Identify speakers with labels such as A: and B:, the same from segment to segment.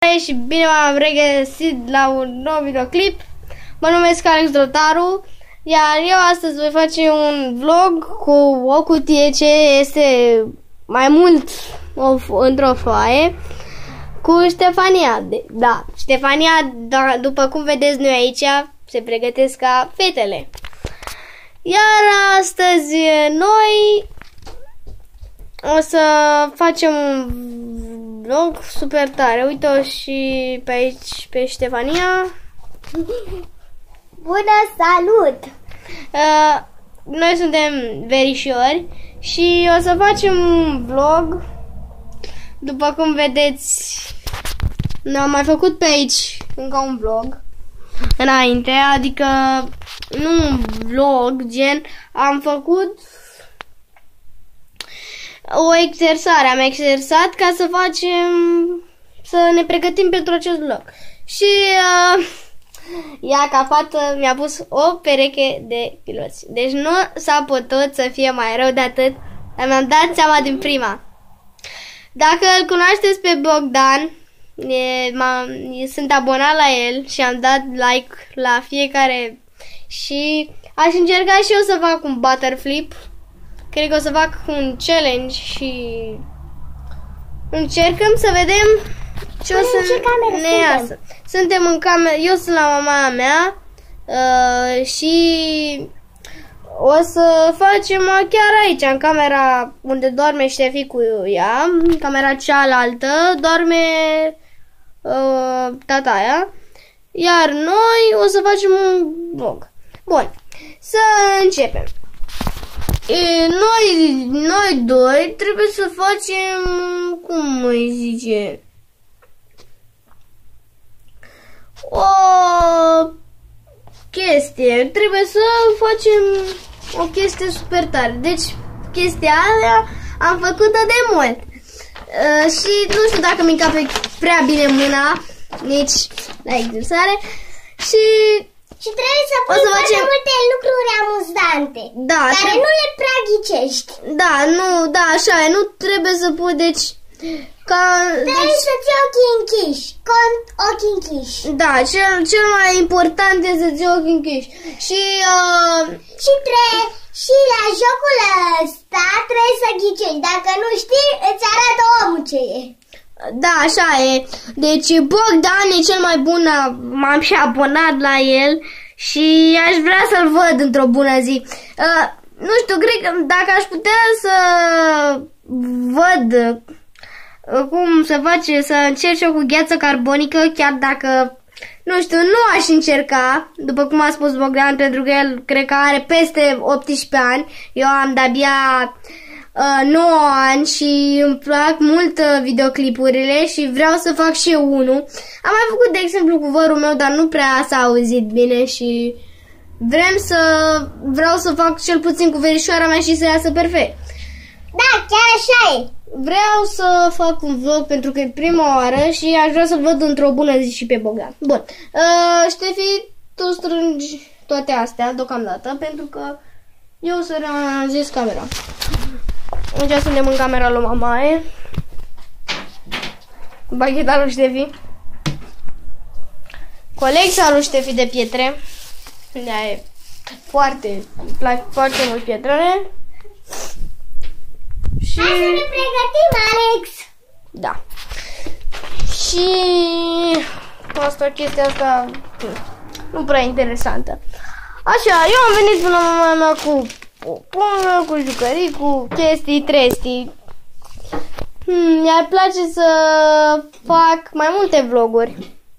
A: Și bine v-am regăsit la un nou videoclip. Mă numesc Alex Drotaru, iar eu astăzi voi face un vlog cu o cutie ce este mai mult într-o foaie cu Ștefania. Da, Ștefania, după cum vedeți noi aici, se pregătesc ca fetele. Iar astăzi noi o să facem un vlog super tare. Uite-o și pe aici pe Ștefania.
B: Bună, salut!
A: Noi suntem verișori și o să facem un vlog. După cum vedeți, noi am mai făcut pe aici încă un vlog înainte, adică nu un vlog gen, am făcut o exersare, am exersat ca să facem, să ne pregătim pentru acest vlog. Și ea ca fată mi-a pus o pereche de piloți. Deci nu s-a putut să fie mai rău de atât, dar mi-am dat seama din prima. Dacă îl cunoașteți pe Bogdan, sunt abonat la el și am dat like la fiecare. Și aș încerca și eu să fac un butterflip. Cred că o să fac un challenge și încercăm să vedem ce o să ne iasă. Suntem în cameră, eu sunt la mama mea și o să facem chiar aici, în camera unde doarme Ștefi cu ea, în camera cealaltă doarme tataia, iar noi o să facem un vlog. Bun, să începem. Noi doi trebuie să facem, cum îi zice, o chestie. Trebuie să facem o chestie super tare. Deci chestia aia am făcut-o de mult și nu știu dacă mi încape prea bine mâna nici la exersare.
B: Și trebuie să pui foarte multe lucruri amuzante,
A: da,
B: care nu le prea ghicești.
A: Da, nu, da, așa e, nu trebuie să pui, deci
B: trebuie să ții ochii închiși, ochii închiși.
A: Da, cel mai important este să ții ochii închiși.
B: Și la jocul ăsta trebuie să ghicești. Dacă nu știi, îți arată omul ce e.
A: Da, așa e. Deci Bogdan e cel mai bun, m-am și abonat la el și aș vrea să-l văd într-o bună zi. Nu știu, cred că dacă aș putea să văd cum se face, să încerc eu cu gheață carbonică, chiar dacă, nu știu, nu aș încerca, după cum a spus Bogdan, pentru că el cred că are peste 18 ani, eu am de-abia 9 ani și îmi plac mult videoclipurile și vreau să fac și eu unul. Am mai făcut, de exemplu, cu vărul meu, dar nu prea s-a auzit bine și vreau să fac cel puțin cu verișoara mea și să iasă perfect.
B: Da, chiar așa e.
A: Vreau să fac un vlog pentru că e prima oară și aș vrea să-l văd într-o bună zi și pe Bogdan. Bun, Ștefi, tu strângi toate astea deocamdată pentru că eu să reanalizez camera. Aici suntem în camera lui mamaie. Bagheta lui Ștefi. Colecția lui Ștefi de pietre. De-aia e foarte, îmi plac foarte mult pietrele. Și
B: hai să ne pregătim, Alex!
A: Da. Și asta, chestia asta nu prea interesantă. Așa, eu am venit până la mama mea cu pomă, cu jucării, cu chestii, trestii. Mi-ar place să fac mai multe vloguri.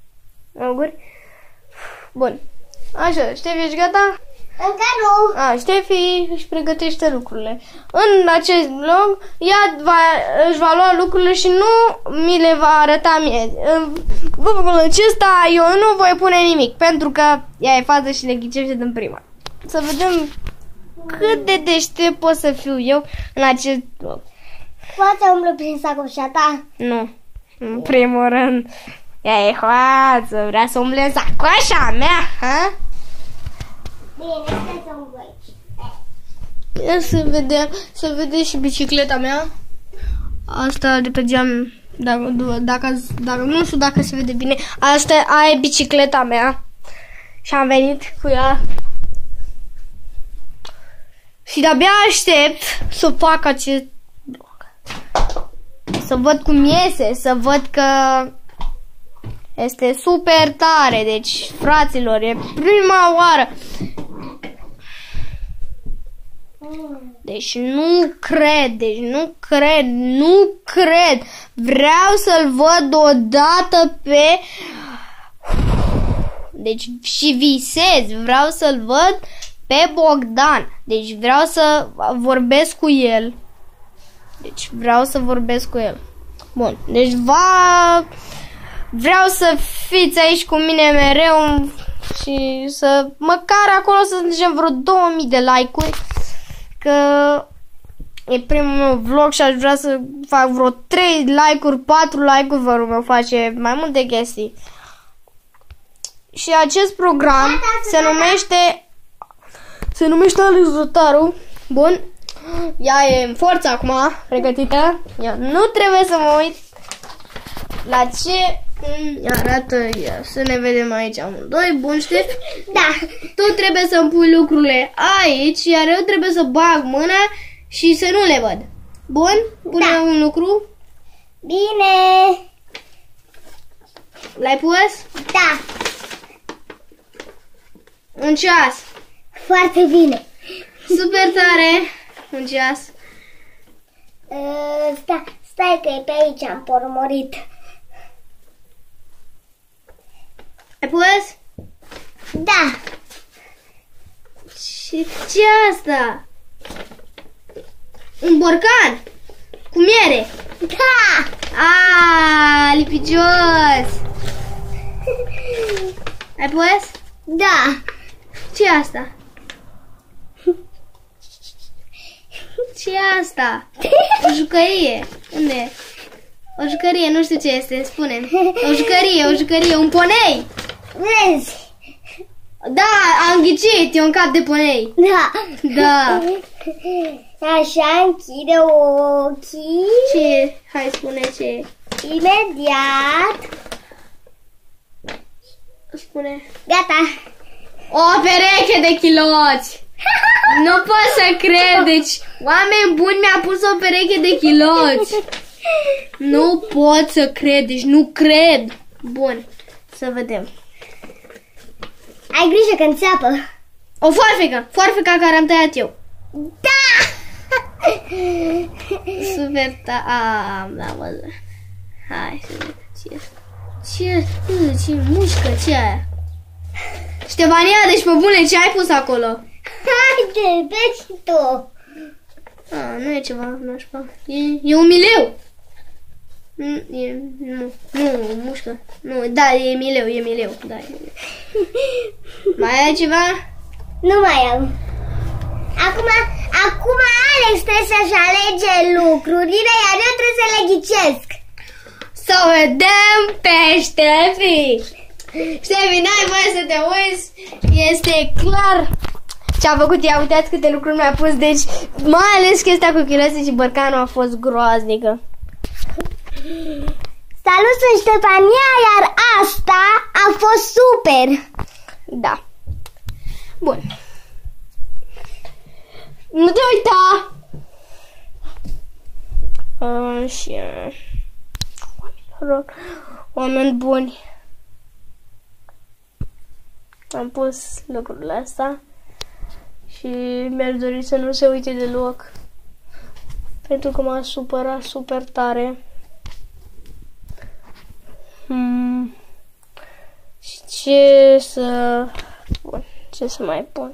A: Bun. Așa, Ștefi, ești gata?
B: Încă nu.
A: Ștefi își pregătește lucrurile. În acest vlog, ea își va lua lucrurile și nu mi le va arăta mie. În vlogul acesta eu nu voi pune nimic, pentru că ea e fază și le ghicește din prima. Să vedem cât de deștept pot să fiu eu în acest vlog.
B: Poți să umblu prin sacoșa ta?
A: Nu. În primul rând, ea e hoață, vrea să umble în sacoșa mea, ha?
B: Bine, stai să umblu aici.
A: Ia să vedem și bicicleta mea. Asta de pe geam Dacă nu știu dacă se vede bine. Aia e bicicleta mea. Și am venit cu ea. Și de-abia aștept să fac acest bloc. Să văd cum iese, să văd că este super tare. Deci, fraților, e prima oară. Deci nu cred. Vreau să-l văd odată pe... Deci și visez, vreau să-l văd pe Bogdan. Deci vreau să vorbesc cu el. Bun, deci vreau să fiți aici cu mine mereu și să măcar acolo să zicem vreo 2000 de like-uri. Că e primul meu vlog și aș vrea să fac vreo 3 like-uri, 4 like-uri, vă rog, face mai multe chestii. Și acest program se numește Alex Rotaru. Bun. Ea e în forță acum, pregătită. Eu nu trebuie să mă uit la ce arată ea. Să ne vedem aici amândoi. Bun, Ștef?
B: Da.
A: Tu trebuie să-mi pui lucrurile aici, iar eu trebuie să bag mâna și să nu le văd. Bun? Pune un lucru.
B: Bine.
A: L-ai pus?
B: Da.
A: Un ceas.
B: Foarte bine.
A: Super tare. Un ceas.
B: Stai că e pe aici, am pormorit.
A: Ai pus?
B: Da.
A: Și ce e asta? Un borcan cu miere.
B: Da.
A: Lipicios. Ai pus?
B: Da.
A: Ce e asta? Ce e asta? O jucărie. Unde? O jucărie, nu știu ce este, spune-mi. O jucărie, un ponei.
B: Vezi?
A: Da, am ghicit, e un cap de ponei. Da.
B: Așa, închide ochii.
A: Ce? Hai, spune ce.
B: Imediat.
A: Spune.
B: Gata.
A: O pereche de chiloți. Nu pot să cred, deci oameni buni, mi-a pus o pereche de chiloți. Nu pot să cred, deci nu cred. Bun, să vedem.
B: Ai grijă că înțeapă.
A: O foarfecă care am tăiat eu.
B: Da!
A: Super, am văzut. Hai să vedem ce mușcă, ce e aia? Ștefania, deci pe bune, ce ai pus acolo?
B: Haide, vezi tu.
A: Nu e ceva nașpa. E un mileu. Nu, mușcă. Nu, da, e mileu. Da, e mileu. Mai ai ceva?
B: Nu mai am. Acum Alex trebuie să-și alege lucrurile, iar eu trebuie să le ghicesc.
A: Să vedem pe Ștefi. Ștefi, n-ai voie să te uiți. Este clar ce a făcut ea. Uitați câte lucruri mi-a pus. Deci, mai ales chestia cu chiloții și bărcanul a fost groaznică.
B: Salut, sunt Ștefania, iar asta a fost super.
A: Da. Bun. Nu te uita. Și oameni buni. Am pus lucrurile astea și mi-aș dori să nu se uite deloc, pentru că m-a supărat super tare. Și ce să mai pun?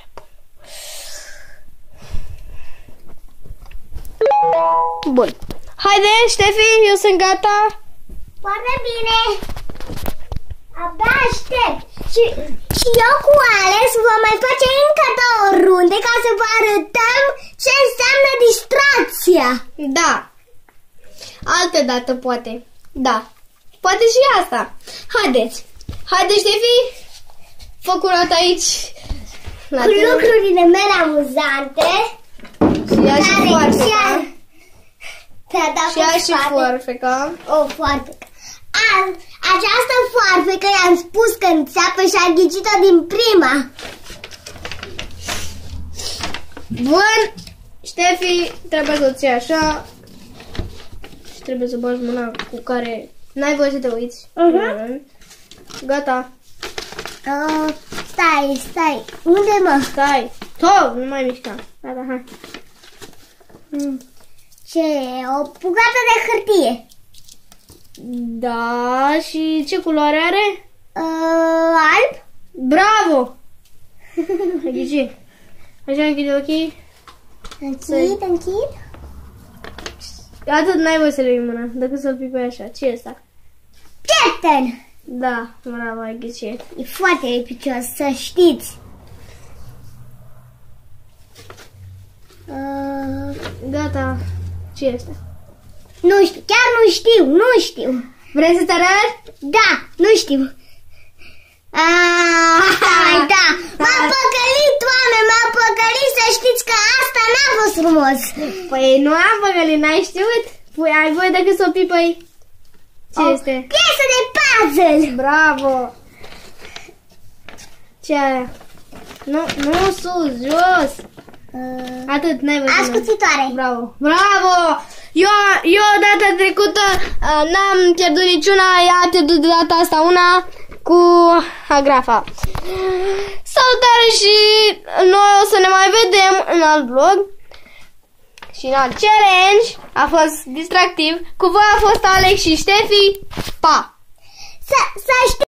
A: Bun. Haide, Ștefi, eu sunt gata.
B: Foarte bine. Abia aștept. Și eu cu Alex vom mai face încă 2 runde ca să vă arătăm ce înseamnă distracția.
A: Da. Altă dată poate. Da. Poate și asta. Haideți. Haide, Ștefi. Fă curat aici.
B: Cu lucrurile mele amuzante.
A: Și ia și foarte. Și ea și foarfeca.
B: O foarfecă. Această foarfecă i-am spus că înțeapă și a ghicit-o din prima.
A: Bun, Ștefi, trebuie să o ții așa și trebuie să bagi mâna cu care n-ai voie să te uiți. Gata.
B: Stai. Unde mă?
A: Stai. Tot, nu mai mișca. Gata, hai.
B: Ce? O bucată de hârtie.
A: Da, și ce culoare are?
B: Alb?
A: Bravo! Ai ghicit. Așa închide ochii.
B: Închid.
A: Atât n-ai voie să le iei mâna, decât să-l pipui așa. Ce e asta?
B: Prieten!
A: Da, bravo, ai ghicit.
B: E foarte picios, să știți.
A: Gata. Ce este?
B: Nu știu, chiar nu știu.
A: Vrei să te arăt?
B: Da, nu știu. Da, m-a păcălit, oameni, m-a păcălit, să știți că asta n-a fost frumos.
A: Păi nu am păcălit, n-ai știut? Păi ai voie decât să o pipăi. Ce este?
B: Piesă de puzzle.
A: Bravo! Ce aia? Nu sus, jos. Atât, n-ai văzut.
B: Ascuțitoare.
A: Bravo! Bravo! Eu data trecută n-am pierdut niciuna, ea a pierdut de data asta una cu Agrafa. Salutare și noi o să ne mai vedem în alt vlog. Și în alt challenge. A fost distractiv. Cu voi a fost Alex și Ștefi. Pa!
B: Să știți.